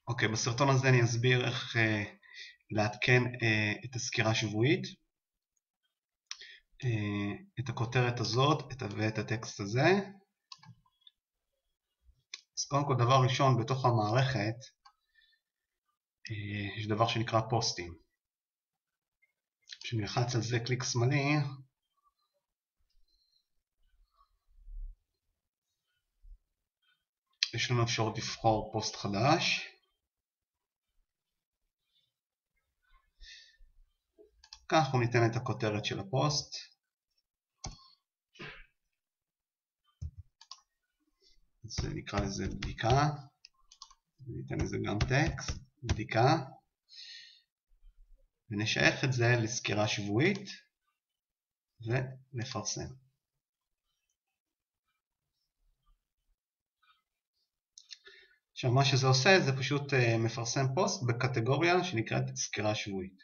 אוקיי, בסרטון הזה אני אסביר איך לעדכן את הסקירה השבועית, את הכותרת הזאת ואת הטקסט הזה. אז קודם כל, דבר ראשון, בתוך המערכת יש דבר שנקרא פוסטים. כשנלחץ על זה קליק שמאלי, יש לנו אפשרות לבחור פוסט חדש. כך אנחנו ניתן את הכותרת של הפוסט. אז נקרא לזה בדיקה. ניתן לזה גם טקסט, בדיקה. ונשייך את זה לסקירה שבועית ולפרסם. עכשיו מה שזה עושה זה פשוט מפרסם פוסט בקטגוריה שנקראת סקירה שבועית.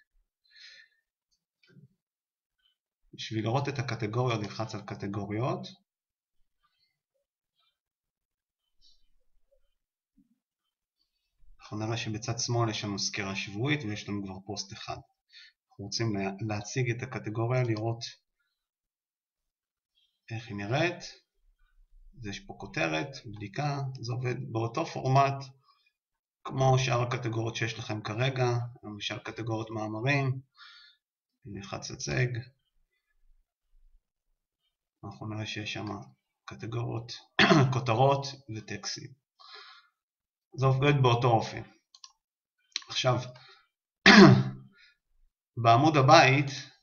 בשביל לראות את הקטגוריות נלחץ על קטגוריות. אנחנו נראה שבצד שמאל יש לנו סקירה שבועית ויש לנו כבר פוסט אחד. אנחנו רוצים להציג את הקטגוריה, לראות איך היא נראית. יש פה כותרת, בדיקה, זה עובד באותו פורמט כמו שאר הקטגוריות שיש לכם כרגע, למשל קטגוריות מאמרים. נלחץ הצג. אנחנו נראה שיש שם קטגוריות, כותרות וטקסטים. זה עובד באותו אופן. עכשיו, בעמוד הבית,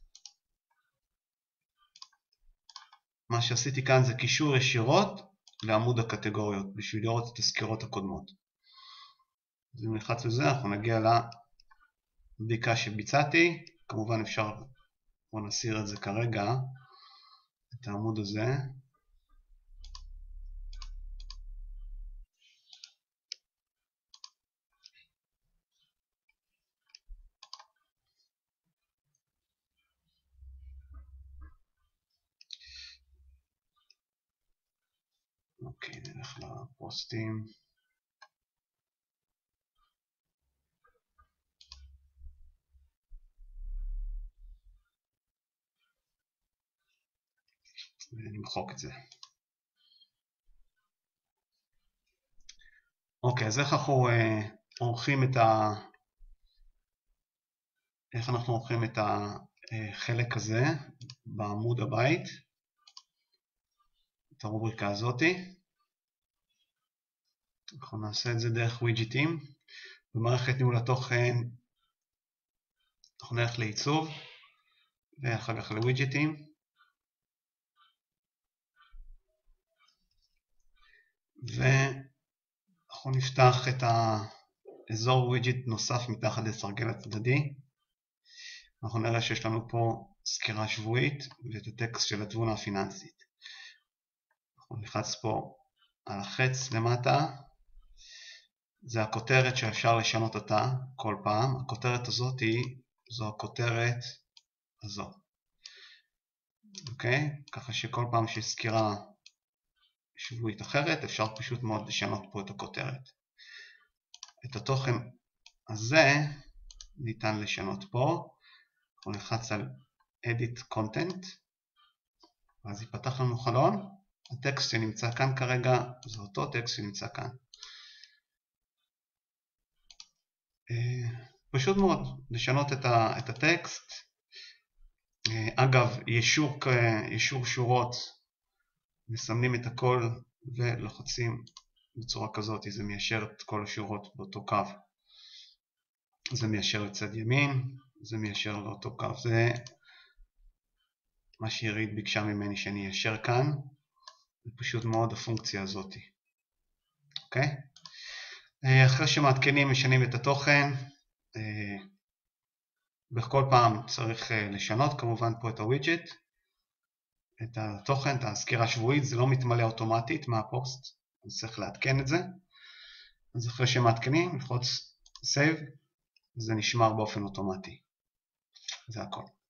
מה שעשיתי כאן זה קישור ישירות לעמוד הקטגוריות, בשביל לראות את הסקירות הקודמות. אז אם נלחץ לזה, אנחנו נגיע לבדיקה שביצעתי. כמובן אפשר, בואו נסיר את זה כרגע, את העמוד הזה. אוקיי, נלך לפוסטים. ונמחוק את זה. אוקיי, אז איך אנחנו עורכים את החלק הזה בעמוד הבית, את הרובריקה הזאת. אנחנו נעשה את זה דרך ווידג'טים. במערכת ניהול התוכן אנחנו נלך לעיצוב ואחר כך לווידג'טים. ואנחנו נפתח את האזור ווידג'ט נוסף מתחת לסרגל הצדדי. אנחנו נראה שיש לנו פה סקירה שבועית ואת הטקסט של התבונה הפיננסית. אנחנו נלחץ פה על החץ למטה. זה הכותרת שאפשר לשנות אותה כל פעם. הכותרת הזאת זו הכותרת הזו. אוקיי? ככה שכל פעם שיש סקירה שבועית אחרת, אפשר פשוט מאוד לשנות פה את הכותרת. את התוכן הזה ניתן לשנות פה. אנחנו נלחץ על Edit Content, ואז ייפתח לנו חלון. הטקסט שנמצא כאן כרגע זה אותו טקסט שנמצא כאן. פשוט מאוד לשנות את הטקסט. אגב, יישור שורות, מסמנים את הכל ולוחצים בצורה כזאת, זה מיישר את כל השורות באותו קו. זה מיישר לצד ימין, זה מיישר לאותו קו. זה מה שעירית ביקשה ממני שאני איישר כאן. זה פשוט מאוד הפונקציה הזאת. אוקיי? אחרי שמעדכנים משנים את התוכן, בכל פעם צריך לשנות כמובן פה את הווידג'ט, את התוכן, את הסקירה השבועית. זה לא מתמלא אוטומטית מהפוסט, אז צריך לעדכן את זה. אז אחרי שמעדכנים, נלחץ Save, זה נשמר באופן אוטומטי. זה הכל.